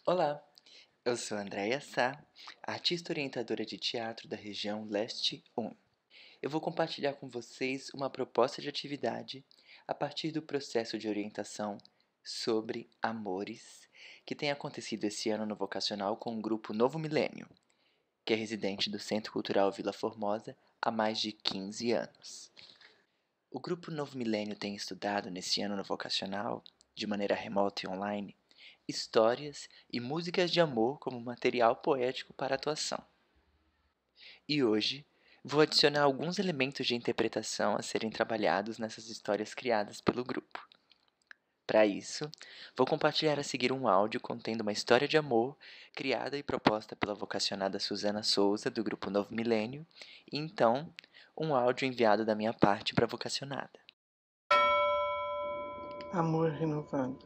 Olá, eu sou Andréia Sá, artista orientadora de teatro da região Leste 1. Eu vou compartilhar com vocês uma proposta de atividade a partir do processo de orientação sobre amores que tem acontecido esse ano no Vocacional com o grupo Novo Milênio, que é residente do Centro Cultural Vila Formosa há mais de 15 anos. O grupo Novo Milênio tem estudado nesse ano no Vocacional, de maneira remota e online, histórias e músicas de amor como material poético para atuação. E hoje vou adicionar alguns elementos de interpretação a serem trabalhados nessas histórias criadas pelo grupo. Para isso, vou compartilhar a seguir um áudio contendo uma história de amor criada e proposta pela vocacionada Susana Souza, do grupo Novo Milênio, e então um áudio enviado da minha parte para a vocacionada. Amor renovado.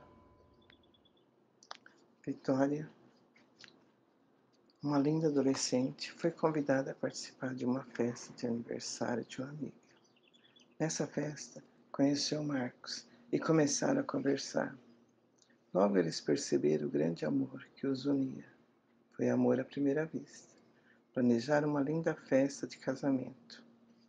Vitória, uma linda adolescente, foi convidada a participar de uma festa de aniversário de uma amiga. Nessa festa, conheceu Marcos e começaram a conversar. Logo eles perceberam o grande amor que os unia. Foi amor à primeira vista. Planejaram uma linda festa de casamento.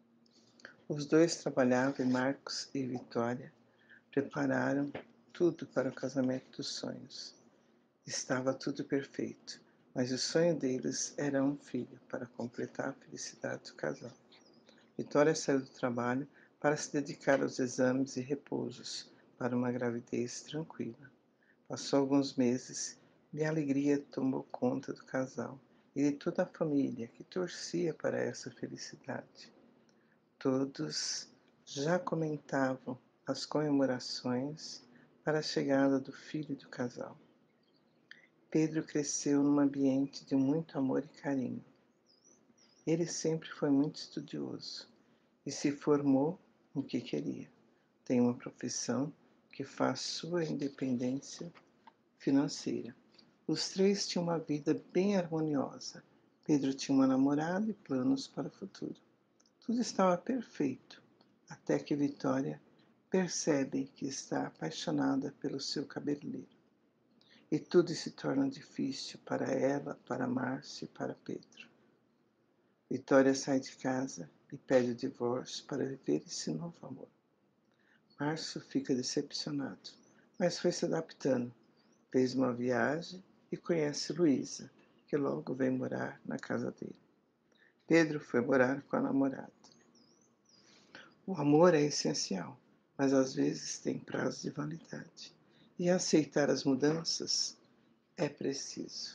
Os dois trabalhavam e Marcos e Vitória prepararam tudo para o casamento dos sonhos. Estava tudo perfeito, mas o sonho deles era um filho para completar a felicidade do casal. Vitória saiu do trabalho para se dedicar aos exames e repousos para uma gravidez tranquila. Passou alguns meses e a alegria tomou conta do casal e de toda a família que torcia para essa felicidade. Todos já comentavam as comemorações para a chegada do filho do casal. Pedro cresceu num ambiente de muito amor e carinho. Ele sempre foi muito estudioso e se formou no que queria. Tem uma profissão que faz sua independência financeira. Os três tinham uma vida bem harmoniosa. Pedro tinha uma namorada e planos para o futuro. Tudo estava perfeito, até que Vitória percebe que está apaixonada pelo seu cabeleireiro. E tudo se torna difícil para ela, para Márcio e para Pedro. Vitória sai de casa e pede o divórcio para viver esse novo amor. Márcio fica decepcionado, mas foi se adaptando. Fez uma viagem e conhece Luísa, que logo vem morar na casa dele. Pedro foi morar com a namorada. O amor é essencial, mas às vezes tem prazo de validade. E aceitar as mudanças é preciso.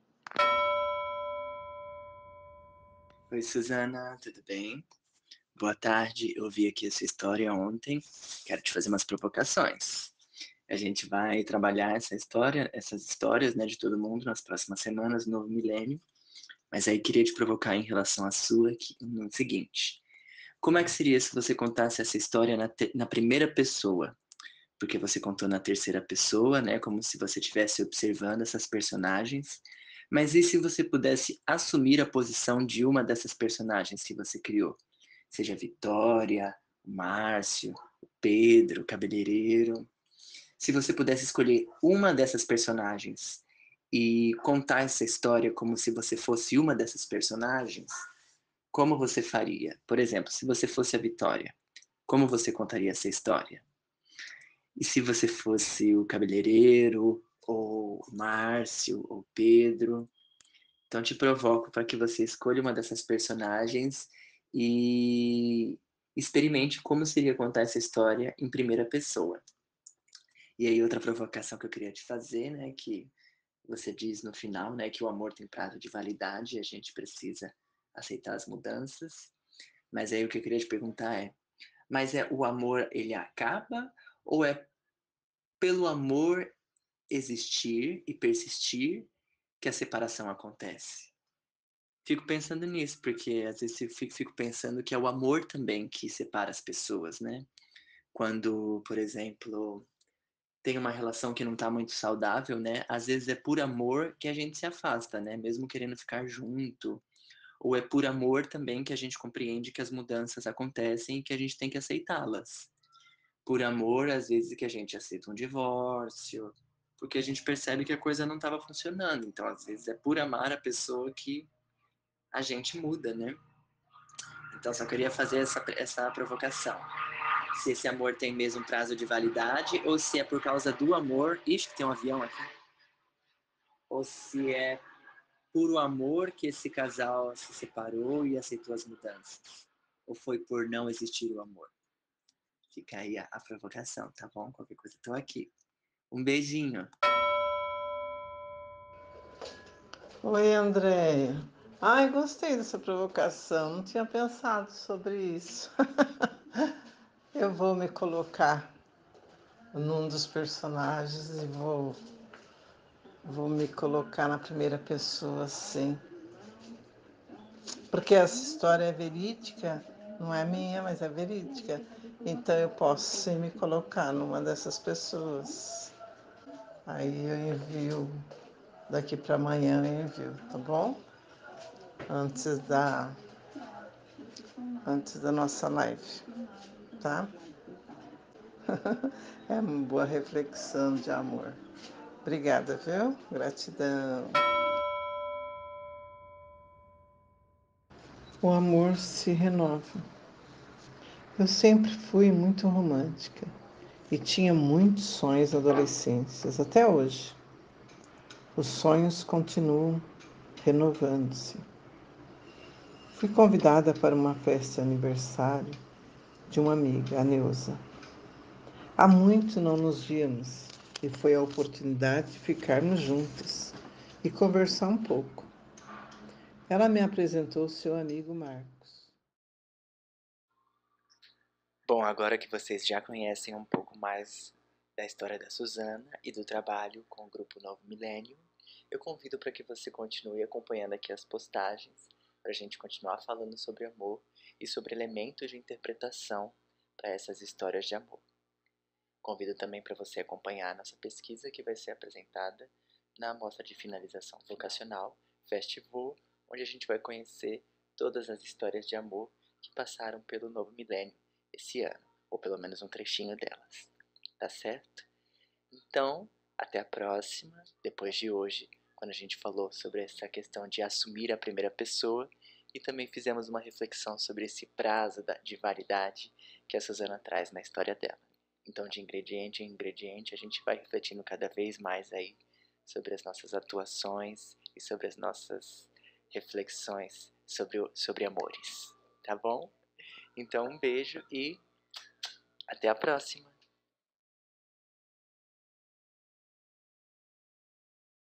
Oi, Susana, tudo bem? Boa tarde, eu vi aqui essa história ontem, quero te fazer umas provocações. A gente vai trabalhar essas histórias, né, de todo mundo nas próximas semanas, no novo milênio, mas aí queria te provocar em relação à sua aqui, no seguinte. Como é que seria se você contasse essa história na primeira pessoa? Porque você contou na terceira pessoa, né, como se você estivesse observando essas personagens, mas e se você pudesse assumir a posição de uma dessas personagens que você criou? Seja a Vitória, o Márcio, o Pedro, o cabeleireiro. Se você pudesse escolher uma dessas personagens e contar essa história como se você fosse uma dessas personagens, como você faria? Por exemplo, se você fosse a Vitória, como você contaria essa história? E se você fosse o cabeleireiro, ou o Márcio, ou Pedro? Então te provoco para que você escolha uma dessas personagens e experimente como seria contar essa história em primeira pessoa. E aí outra provocação que eu queria te fazer, né, que você diz no final, né, que o amor tem prazo de validade e a gente precisa aceitar as mudanças. Mas aí o que eu queria te perguntar é, mas é o amor ele acaba ou é pelo amor existir e persistir que a separação acontece? Fico pensando nisso, porque às vezes eu fico pensando que é o amor também que separa as pessoas, né. Quando, por exemplo, tem uma relação que não tá muito saudável, né, às vezes é por amor que a gente se afasta, né, mesmo querendo ficar junto, ou é por amor também que a gente compreende que as mudanças acontecem e que a gente tem que aceitá-las. Por amor, às vezes, que a gente aceita um divórcio, porque a gente percebe que a coisa não estava funcionando. Então, às vezes, é por amar a pessoa que a gente muda, né? Então, só queria fazer essa provocação. Se esse amor tem mesmo prazo de validade, ou se é por causa do amor. Ixi, que tem um avião aqui. Ou se é puro amor que esse casal se separou e aceitou as mudanças. Ou foi por não existir o amor? Fica aí a provocação, tá bom? Qualquer coisa, tô aqui. Um beijinho. Oi, Andréia. Ai, gostei dessa provocação. Não tinha pensado sobre isso. Eu vou me colocar num dos personagens e vou me colocar na primeira pessoa, sim. Porque essa história é verídica, não é minha, mas é verídica. Então eu posso sim me colocar numa dessas pessoas. Aí eu envio, daqui para amanhã eu envio, tá bom? Antes da nossa live, tá? É uma boa reflexão de amor. Obrigada, viu? Gratidão. O amor se renova. Eu sempre fui muito romântica e tinha muitos sonhos adolescentes, até hoje. Os sonhos continuam renovando-se. Fui convidada para uma festa de aniversário de uma amiga, a Neuza. Há muito não nos víamos e foi a oportunidade de ficarmos juntas e conversar um pouco. Ela me apresentou seu amigo Marcos. Bom, agora que vocês já conhecem um pouco mais da história da Suzana e do trabalho com o grupo Novo Milênio, eu convido para que você continue acompanhando aqui as postagens, para a gente continuar falando sobre amor e sobre elementos de interpretação para essas histórias de amor. Convido também para você acompanhar a nossa pesquisa que vai ser apresentada na amostra de finalização vocacional Festival, onde a gente vai conhecer todas as histórias de amor que passaram pelo Novo Milênio esse ano, ou pelo menos um trechinho delas. Tá certo? Então, até a próxima, depois de hoje, quando a gente falou sobre essa questão de assumir a primeira pessoa e também fizemos uma reflexão sobre esse prazo de validade que a Suzana traz na história dela. Então, de ingrediente em ingrediente, a gente vai refletindo cada vez mais aí sobre as nossas atuações e sobre as nossas reflexões sobre amores, tá bom? Então, um beijo e até a próxima!